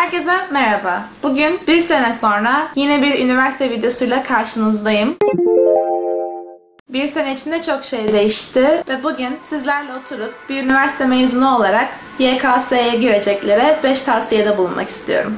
Herkese merhaba. Bugün bir sene sonra yine bir üniversite videosuyla karşınızdayım. Bir sene içinde çok şey değişti ve bugün sizlerle oturup bir üniversite mezunu olarak YKS'ye gireceklere 5 tavsiyede bulunmak istiyorum.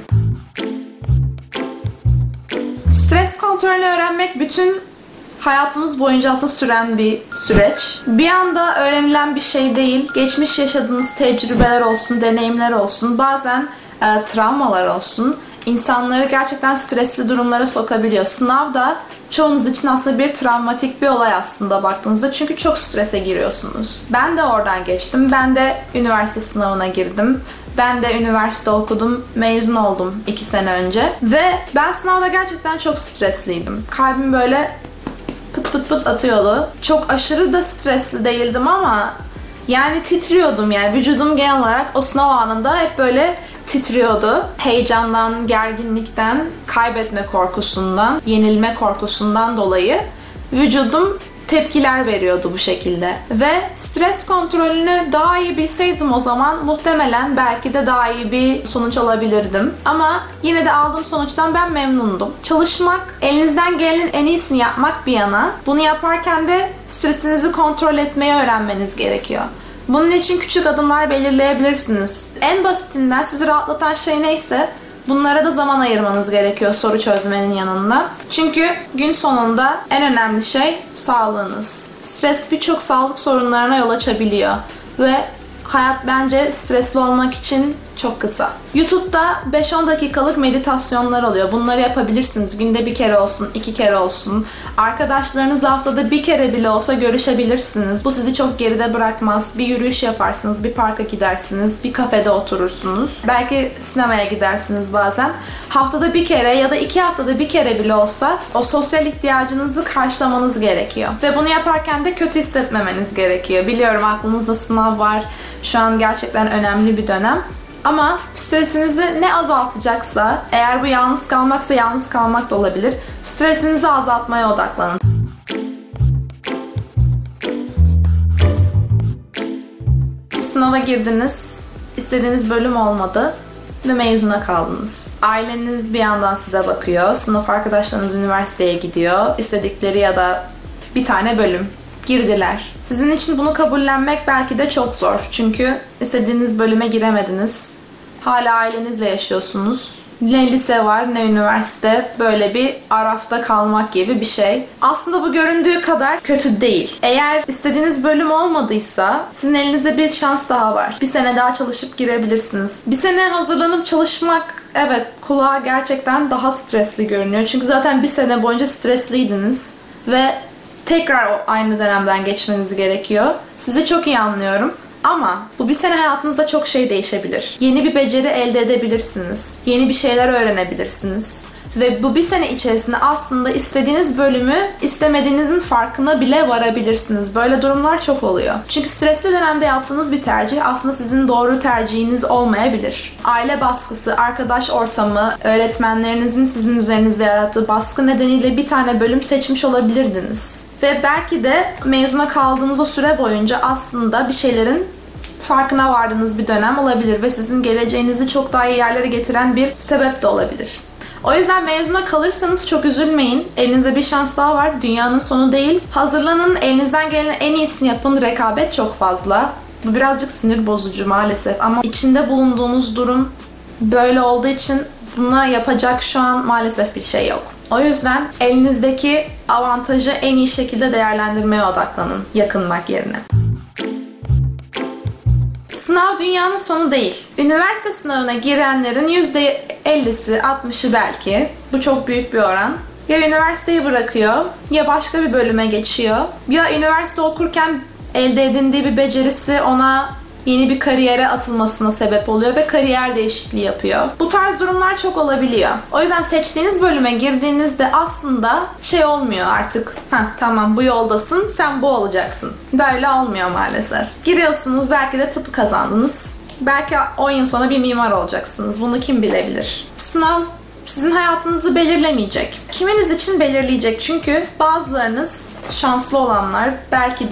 Stres kontrolünü öğrenmek bütün hayatımız boyunca aslında süren bir süreç. Bir anda öğrenilen bir şey değil. Geçmiş yaşadığınız tecrübeler olsun, deneyimler olsun, bazen travmalar olsun, insanları gerçekten stresli durumlara sokabiliyor. Sınav da çoğunuz için aslında bir travmatik bir olay aslında baktığınızda. Çünkü çok strese giriyorsunuz. Ben de oradan geçtim. Ben de üniversite sınavına girdim. Ben de üniversite okudum. Mezun oldum 2 sene önce. Ve ben sınavda gerçekten çok stresliydim. Kalbim böyle pıt pıt pıt atıyordu. Çok aşırı da stresli değildim ama yani titriyordum yani. Vücudum genel olarak o sınav anında hep böyle titriyordu. Heyecandan, gerginlikten, kaybetme korkusundan, yenilme korkusundan dolayı vücudum tepkiler veriyordu bu şekilde. Ve stres kontrolünü daha iyi bilseydim o zaman muhtemelen belki de daha iyi bir sonuç alabilirdim. Ama yine de aldığım sonuçtan ben memnundum. Çalışmak, elinizden gelenin en iyisini yapmak bir yana, bunu yaparken de stresinizi kontrol etmeyi öğrenmeniz gerekiyor. Bunun için küçük adımlar belirleyebilirsiniz. En basitinden sizi rahatlatan şey neyse bunlara da zaman ayırmanız gerekiyor soru çözmenin yanında. Çünkü gün sonunda en önemli şey sağlığınız. Stres birçok sağlık sorunlarına yol açabiliyor ve hayat bence stresli olmak için çok kısa. YouTube'da 5-10 dakikalık meditasyonlar oluyor. Bunları yapabilirsiniz. Günde bir kere olsun, 2 kere olsun. Arkadaşlarınızla haftada bir kere bile olsa görüşebilirsiniz. Bu sizi çok geride bırakmaz. Bir yürüyüş yaparsınız, bir parka gidersiniz, bir kafede oturursunuz. Belki sinemaya gidersiniz bazen. Haftada bir kere ya da 2 haftada bir kere bile olsa o sosyal ihtiyacınızı karşılamanız gerekiyor. Ve bunu yaparken de kötü hissetmemeniz gerekiyor. Biliyorum aklınızda sınav var. Şu an gerçekten önemli bir dönem. Ama stresinizi ne azaltacaksa, eğer bu yalnız kalmaksa yalnız kalmak da olabilir. Stresinizi azaltmaya odaklanın. Sınava girdiniz, istediğiniz bölüm olmadı ve mezuna kaldınız. Aileniz bir yandan size bakıyor, sınıf arkadaşlarınız üniversiteye gidiyor, istedikleri ya da bir tane bölüm girdiler. Sizin için bunu kabullenmek belki de çok zor. Çünkü istediğiniz bölüme giremediniz. Hala ailenizle yaşıyorsunuz. Ne lise var ne üniversite. Böyle bir arafta kalmak gibi bir şey. Aslında bu göründüğü kadar kötü değil. Eğer istediğiniz bölüm olmadıysa sizin elinizde bir şans daha var. Bir sene daha çalışıp girebilirsiniz. Bir sene hazırlanıp çalışmak evet kulağa gerçekten daha stresli görünüyor. Çünkü zaten bir sene boyunca stresliydiniz. Ve tekrar aynı dönemden geçmeniz gerekiyor. Sizi çok iyi anlıyorum. Ama bu bir sene hayatınızda çok şey değişebilir. Yeni bir beceri elde edebilirsiniz. Yeni bir şeyler öğrenebilirsiniz. Ve bu bir sene içerisinde aslında istediğiniz bölümü istemediğinizin farkına bile varabilirsiniz. Böyle durumlar çok oluyor. Çünkü stresli dönemde yaptığınız bir tercih aslında sizin doğru tercihiniz olmayabilir. Aile baskısı, arkadaş ortamı, öğretmenlerinizin sizin üzerinizde yarattığı baskı nedeniyle bir tane bölüm seçmiş olabilirdiniz. Ve belki de mezuna kaldığınız o süre boyunca aslında bir şeylerin farkına vardığınız bir dönem olabilir ve sizin geleceğinizi çok daha iyi yerlere getiren bir sebep de olabilir. O yüzden mezuna kalırsanız çok üzülmeyin. Elinizde bir şans daha var. Dünyanın sonu değil. Hazırlanın, elinizden gelenin en iyisini yapın. Rekabet çok fazla. Bu birazcık sinir bozucu maalesef ama içinde bulunduğunuz durum böyle olduğu için buna yapacak şu an maalesef bir şey yok. O yüzden elinizdeki avantajı en iyi şekilde değerlendirmeye odaklanın yakınmak yerine. Sınav dünyanın sonu değil. Üniversite sınavına girenlerin %50'si, 60'ı belki, bu çok büyük bir oran, ya üniversiteyi bırakıyor, ya başka bir bölüme geçiyor, ya üniversite okurken elde edindiği bir becerisi ona yeni bir kariyere atılmasına sebep oluyor ve kariyer değişikliği yapıyor. Bu tarz durumlar çok olabiliyor. O yüzden seçtiğiniz bölüme girdiğinizde aslında şey olmuyor artık. Tamam bu yoldasın, sen bu olacaksın. Böyle olmuyor maalesef. Giriyorsunuz, belki de tıpı kazandınız. Belki 10 yıl sonra bir mimar olacaksınız. Bunu kim bilebilir? Sınav sizin hayatınızı belirlemeyecek. Kiminiz için belirleyecek? Çünkü bazılarınız şanslı olanlar belki de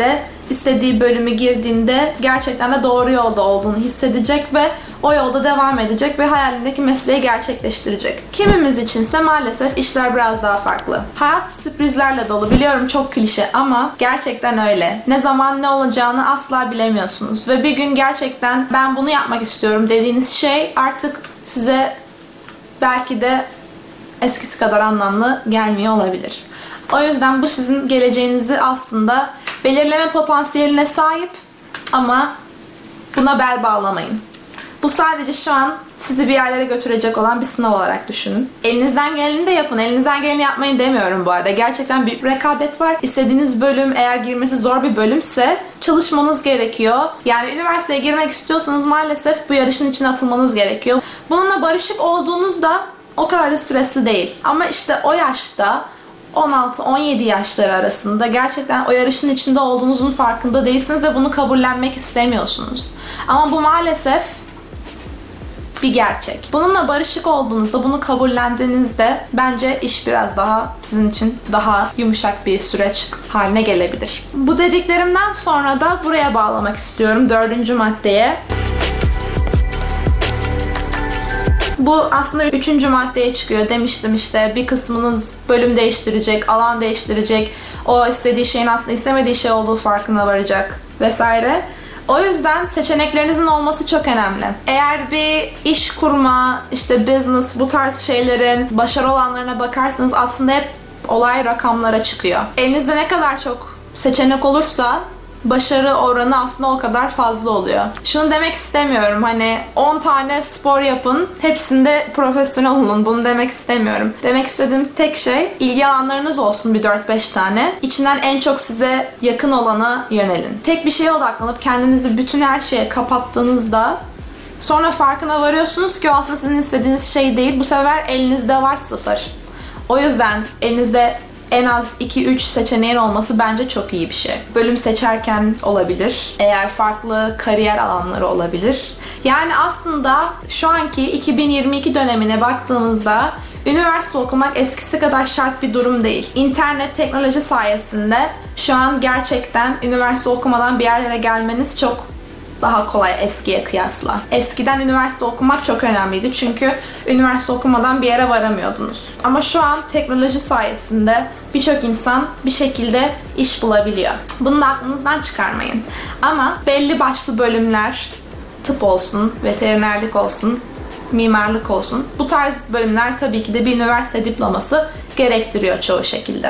istediği bölümü girdiğinde gerçekten de doğru yolda olduğunu hissedecek ve o yolda devam edecek ve hayalindeki mesleği gerçekleştirecek. Kimimiz içinse maalesef işler biraz daha farklı. Hayat sürprizlerle dolu. Biliyorum çok klişe ama gerçekten öyle. Ne zaman ne olacağını asla bilemiyorsunuz ve bir gün gerçekten ben bunu yapmak istiyorum dediğiniz şey artık size belki de eskisi kadar anlamlı gelmiyor olabilir. O yüzden bu sizin geleceğinizi aslında belirleme potansiyeline sahip ama buna bel bağlamayın. Bu sadece şu an sizi bir yerlere götürecek olan bir sınav olarak düşünün. Elinizden geleni de yapın. Elinizden geleni yapmayın demiyorum bu arada. Gerçekten bir rekabet var. İstediğiniz bölüm eğer girmesi zor bir bölümse çalışmanız gerekiyor. Yani üniversiteye girmek istiyorsanız maalesef bu yarışın içine atılmanız gerekiyor. Bununla barışık olduğunuzda o kadar da stresli değil. Ama işte o yaşta 16-17 yaşları arasında gerçekten o yarışın içinde olduğunuzun farkında değilsiniz ve bunu kabullenmek istemiyorsunuz. Ama bu maalesef bir gerçek. Bununla barışık olduğunuzda, bunu kabullendiğinizde bence iş biraz daha sizin için daha yumuşak bir süreç haline gelebilir. Bu dediklerimden sonra da buraya bağlamak istiyorum 4. maddeye. Bu aslında 3. maddeye çıkıyor. Demiştim işte bir kısmınız bölüm değiştirecek, alan değiştirecek, o istediği şeyin aslında istemediği şey olduğu farkına varacak vesaire. O yüzden seçeneklerinizin olması çok önemli. Eğer bir iş kurma, işte business, bu tarz şeylerin başarı olanlarına bakarsanız aslında hep olay rakamlara çıkıyor. Elinizde ne kadar çok seçenek olursa başarı oranı aslında o kadar fazla oluyor. Şunu demek istemiyorum, hani 10 tane spor yapın, hepsinde profesyonel olun. Bunu demek istemiyorum. Demek istediğim tek şey, ilgi alanlarınız olsun bir 4-5 tane. İçinden en çok size yakın olana yönelin. Tek bir şeye odaklanıp kendinizi bütün her şeye kapattığınızda sonra farkına varıyorsunuz ki o aslında sizin istediğiniz şey değil. Bu sefer elinizde var 0. O yüzden elinizde en az 2-3 seçeneğin olması bence çok iyi bir şey. Bölüm seçerken olabilir. Eğer farklı kariyer alanları olabilir. Yani aslında şu anki 2022 dönemine baktığımızda üniversite okumak eskisi kadar şart bir durum değil. İnternet, teknoloji sayesinde şu an gerçekten üniversite okumadan bir yerlere gelmeniz çok daha kolay eskiye kıyasla. Eskiden üniversite okumak çok önemliydi çünkü üniversite okumadan bir yere varamıyordunuz. Ama şu an teknoloji sayesinde birçok insan bir şekilde iş bulabiliyor. Bunu da aklınızdan çıkarmayın. Ama belli başlı bölümler, tıp olsun, veterinerlik olsun, mimarlık olsun, bu tarz bölümler tabii ki de bir üniversite diploması gerektiriyor çoğu şekilde.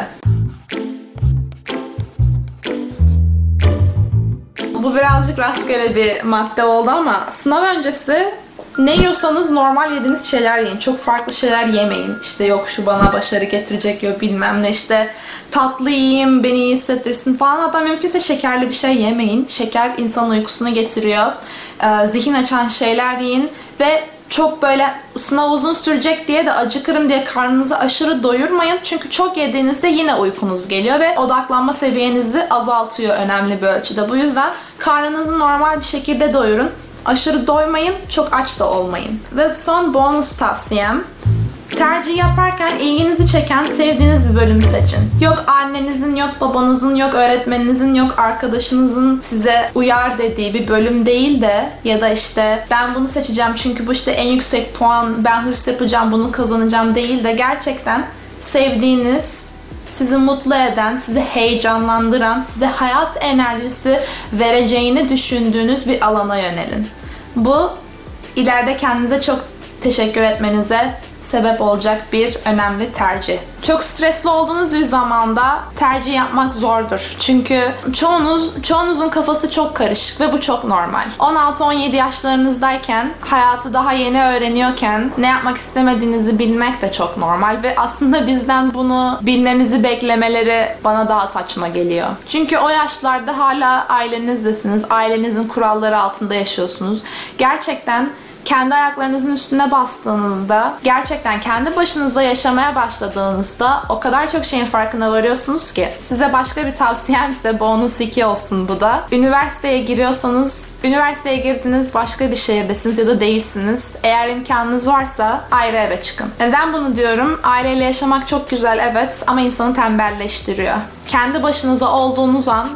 Bu birazcık rastgele bir madde oldu ama sınav öncesi ne yiyorsanız normal yediğiniz şeyler yiyin. Çok farklı şeyler yemeyin. İşte yok şu bana başarı getirecek, yok bilmem ne, işte tatlı yiyeyim beni iyi hissettirsin falan. Hatta mümkünse şekerli bir şey yemeyin. Şeker insanın uykusunu getiriyor. Zihin açan şeyler yiyin ve çok böyle sınav uzun sürecek diye de acıkırım diye karnınızı aşırı doyurmayın. Çünkü çok yediğinizde yine uykunuz geliyor ve odaklanma seviyenizi azaltıyor önemli bir ölçüde. Bu yüzden karnınızı normal bir şekilde doyurun. Aşırı doymayın, çok aç da olmayın. Ve son bonus tavsiyem, tercih yaparken ilginizi çeken, sevdiğiniz bir bölümü seçin. Yok annenizin, yok babanızın, yok öğretmeninizin, yok arkadaşınızın size uyar dediği bir bölüm değil de ya da işte ben bunu seçeceğim çünkü bu işte en yüksek puan, ben hırs yapacağım, bunu kazanacağım değil de gerçekten sevdiğiniz, sizi mutlu eden, sizi heyecanlandıran, size hayat enerjisi vereceğini düşündüğünüz bir alana yönelin. Bu ileride kendinize çok teşekkür etmenize sebep olacak bir önemli tercih. Çok stresli olduğunuz bir zamanda tercih yapmak zordur. Çünkü çoğunuzun kafası çok karışık ve bu çok normal. 16-17 yaşlarınızdayken, hayatı daha yeni öğreniyorken ne yapmak istemediğinizi bilmek de çok normal ve aslında bizden bunu bilmemizi beklemeleri bana daha saçma geliyor. Çünkü o yaşlarda hala ailenizdesiniz, ailenizin kuralları altında yaşıyorsunuz. Gerçekten kendi ayaklarınızın üstüne bastığınızda, gerçekten kendi başınıza yaşamaya başladığınızda o kadar çok şeyin farkına varıyorsunuz ki. Size başka bir tavsiyem ise bonus 2 olsun bu da. Üniversiteye giriyorsanız, üniversiteye girdiniz başka bir şehirdesiniz ya da değilsiniz. Eğer imkanınız varsa ayrı eve çıkın. Neden bunu diyorum? Aileyle yaşamak çok güzel evet ama insanı tembelleştiriyor. Kendi başınıza olduğunuz an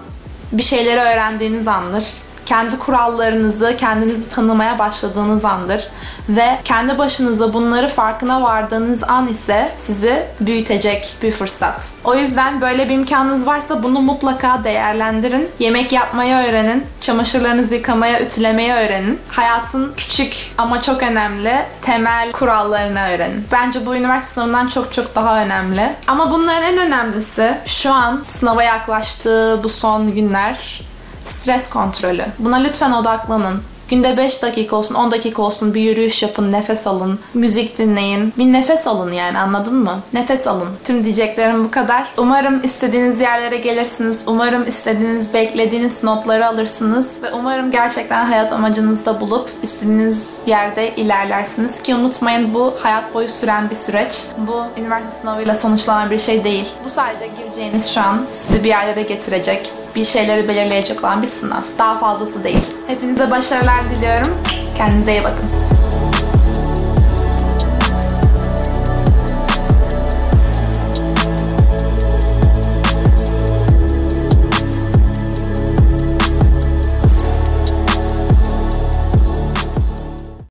bir şeyleri öğrendiğiniz andır. Kendi kurallarınızı, kendinizi tanımaya başladığınız andır. Ve kendi başınıza bunları farkına vardığınız an ise sizi büyütecek bir fırsat. O yüzden böyle bir imkanınız varsa bunu mutlaka değerlendirin. Yemek yapmayı öğrenin. Çamaşırlarınızı yıkamaya, ütülemeyi öğrenin. Hayatın küçük ama çok önemli temel kurallarını öğrenin. Bence bu üniversite sınavından çok çok daha önemli. Ama bunların en önemlisi şu an sınava yaklaştığı bu son günler stres kontrolü. Buna lütfen odaklanın. Günde 5 dakika olsun, 10 dakika olsun bir yürüyüş yapın, nefes alın, müzik dinleyin. Bir nefes alın yani, anladın mı? Nefes alın. Tüm diyeceklerim bu kadar. Umarım istediğiniz yerlere gelirsiniz. Umarım istediğiniz, beklediğiniz notları alırsınız. Ve umarım gerçekten hayat amacınızı da bulup istediğiniz yerde ilerlersiniz. Ki unutmayın, bu hayat boyu süren bir süreç. Bu üniversite sınavıyla sonuçlanan bir şey değil. Bu sadece gireceğiniz şu an sizi bir yerlere getirecek, bir şeyleri belirleyecek olan bir sınav. Daha fazlası değil. Hepinize başarılar diliyorum. Kendinize iyi bakın.